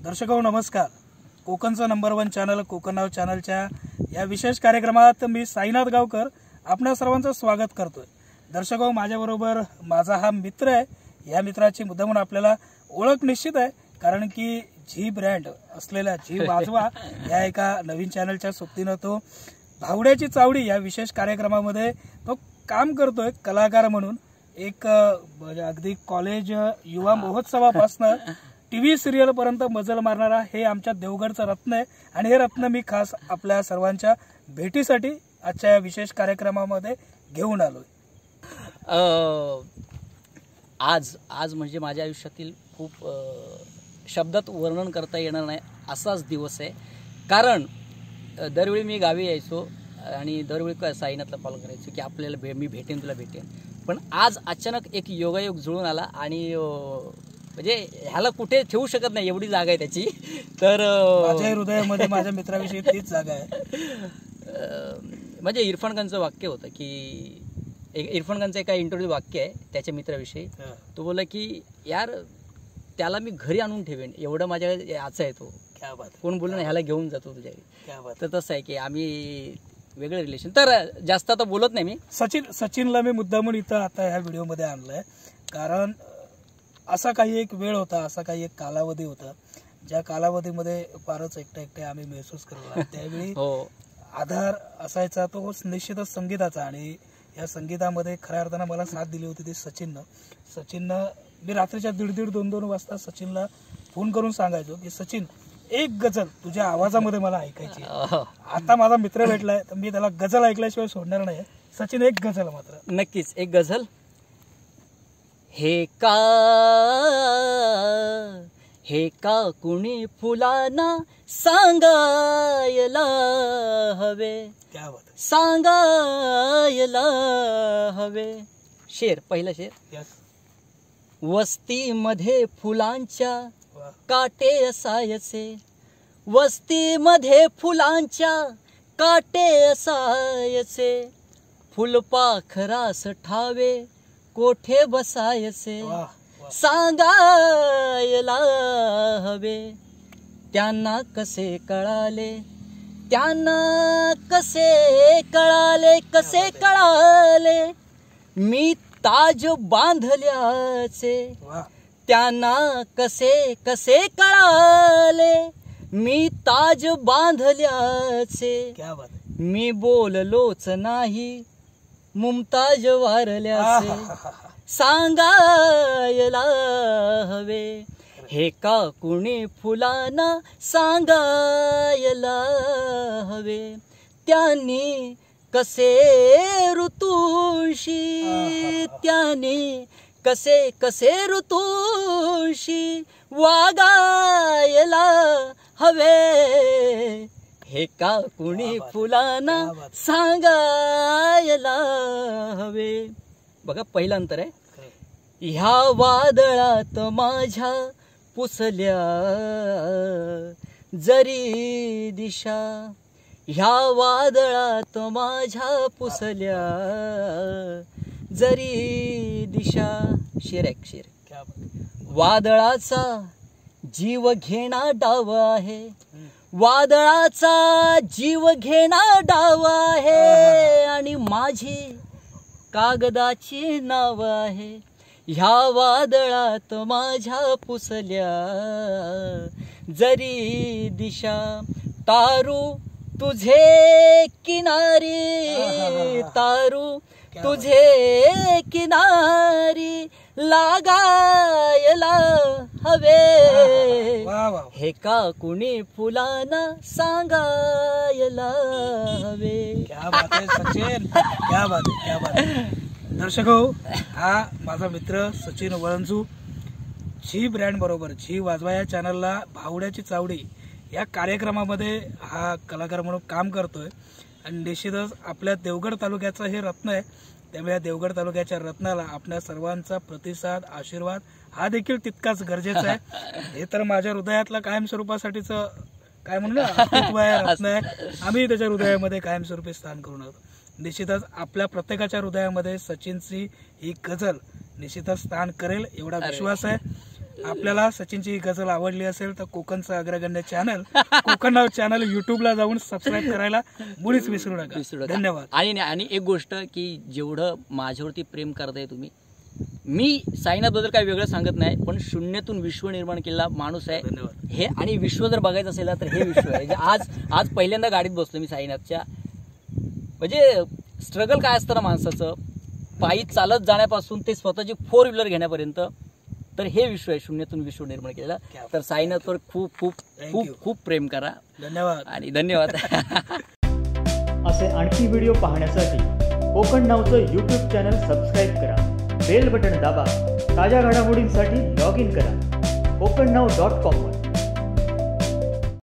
दर्शको नमस्कार. कोकणचं नंबर 1 चॅनल कोकण नाव चॅनलच्या या विशेष कार्यक्रमात मी साईनाथ गावकर आपणा सर्वांचं स्वागत करतोय. दर्शको माझ्याबरोबर माझा हा मित्र आहे. या मित्राची मुद्दामून आपल्याला ओळख निश्चित आहे, कारण की झी ब्रँड असलेला झी वाजवा या एका नवीन चॅनलच्या सोबतीनं तो भावड्याची चावडी या विशेष कार्यक्रमामध्ये तो काम करतोय कलाकार म्हणून. एक अगदी कॉलेज युवा महोत्सवापासून टीव्ही सिरियल पर्यंत मजल मारणारा हे आमच्या देवगडचं रत्न आहे. आणि हे रत्न मी खास आपल्या सर्वांच्या भेटीसाठी आजच्या या विशेष कार्यक्रमामध्ये घेऊन आलोय. आज म्हणजे माझ्या आयुष्यातील खूप शब्दात वर्णन करता येणार नाही असाच दिवस आहे. कारण दरवेळी मी गावी यायचो आणि दरवेळी साईनाथला कॉल करायचो की आपल्याला मी भेटेन, तुला भेटेन. पण आज अचानक एक योगायोग जुळून आला आणि म्हणजे ह्याला कुठे ठेवू शकत नाही, एवढी जागा आहे त्याची. तर माझ्या हृदयामध्ये माझ्या मित्राविषयी तीच जागा आहे. म्हणजे इरफान खानचं वाक्य होतं की इरफान खानचं एका इंटरव्ह्यू वाक्य आहे त्याच्या मित्राविषयी. तो बोला की यार त्याला मी घरी आणून ठेवेन, एवढं माझ्या याचा आहे तो. क्या बात. कोण बोललं ना ह्याला घेऊन जातो तुझ्या. क्या बात. तर तसं आहे की आम्ही वेगळं रिलेशन. तर जास्त आता बोलत नाही मी. सचिनला मी मुद्दामून इथं आता ह्या व्हिडिओमध्ये आणलंय, कारण असा काही एक वेळ होता, असा काही एक कालावधी होता ज्या कालावधीमध्ये फारच एकटे आम्ही महसूस करतो. त्यावेळी आधार असायचा तो निश्चितच संगीताचा. आणि या संगीतामध्ये खऱ्या अर्थानं मला साथ दिली होती ती सचिननं. मी रात्रीच्या 1:30-2 वाजता सचिनला फोन करून सांगायचो की सचिन एक गझल तुझ्या आवाजामध्ये मला ऐकायची. आता माझा मित्र भेटलाय तर मी त्याला गझल ऐकल्याशिवाय सोडणार नाही. सचिन एक गझल मात्र. नक्कीच एक गझल. हे का कुणी फुलांना सांगायला हवे, क्या बात. सांगायला हवे. शेर, पहिला शेर. वस्तीमध्ये फुलांच्या काटे असायचे, वस्तीमध्ये फुलांच्या काटे असायचे, फुलपाखरास ठावे कोठे बसायचे, सांगायला हवे. त्यांना कसे कळाले, त्यांना कसे कळाले मी ताज बांधल्याचे, त्यांना कसे कळाले मी ताज बांधल्याचे, मी बोललोच नाही मुमताज वारल्याचे, सांगायला हवे. हे का कुणी फुलांना सांगायला हवे, त्यांनी कसे ऋतूंशी, त्यांनी कसे ऋतूंशी वागायला हवे. हे का कुणी फुलांना सांगायला हवे. बघा पहिलं अंतर आहे. ह्या वादळात माझ्या पुसल्या जरी दिशा, ह्या वादळात माझ्या पुसल्या जरी दिशा. शेर. वादळाचा जीव घेणा डाव आहे, वादळाचा जीव घेणा डाव आहे, आणि माझी कागदाची नाव आहे. ह्या वादळात माझ्या पुसल्या जरी दिशा, तारू तुझे किनारी, तारू तुझे किनारी लागायला हवे. हे का कुणी फुलांना सांगायला हवे. क्या बात आहे सचिन, क्या बात आहे, क्या बात आहे. दर्शको, हा माझा मित्र सचिन वळंजू झी ब्रँड बरोबर झी वाजवा या चॅनलला भावड्याची चावडी या कार्यक्रमामध्ये हा कलाकार म्हणून काम करतोय. आणि निश्चितच आपल्या देवगड तालुक्याचं हे रत्न आहे. त्यामुळे या देवगड तालुक्याच्या रत्नाला आपल्या सर्वांचा प्रतिसाद, आशीर्वाद हा देखील तितकाच गरजेचा आहे. हे तर माझ्या हृदयातला कायमस्वरूपासाठीच काय म्हणू रत्न आहे. आम्ही त्याच्या हृदयामध्ये कायमस्वरूपी स्थान करून आहोत. निश्चितच आपल्या प्रत्येकाच्या हृदयामध्ये सचिनची ही गझल निश्चितच स्थान करेल एवढा विश्वास आहे. आपल्याला सचिनची गझल आवडली असेल तर कोकणचं अग्रगण्य चॅनल कोकण नाव चॅनल युट्यूबला जाऊन सबस्क्राईब करायला मुळीच विसरू नका. धन्यवाद. आणि एक गोष्ट की जेवढं माझ्यावरती प्रेम करताय तुम्ही, मी साईनाथबद्दल काही वेगळं सांगत नाही, पण शून्यातून विश्व निर्माण केलेला माणूस आहे. धन्यवाद. हे आणि विश्व जर बघायचं असेल तर हे विश्व आहे. आज पहिल्यांदा गाडीत बसलो मी साईनाथच्या. म्हणजे स्ट्रगल काय असतं ना माणसाचं, पायी चालत जाण्यापासून ते स्वतःची 4 व्हीलर घेण्यापर्यंत, तर हे विश्व आहे शून्यातून विश्व निर्माण केलेलं. तर साईनाथवर खूप खूप खूप खूप प्रेम करा. धन्यवाद. आणि धन्यवाद. असे आणखी व्हिडिओ पाहण्यासाठी कोकण नावचं यूट्यूब चॅनल सबस्क्राईब करा, बेल बटन दाबा, ताज्या घडामोडींसाठी लॉग इन करा kokannav.com वर.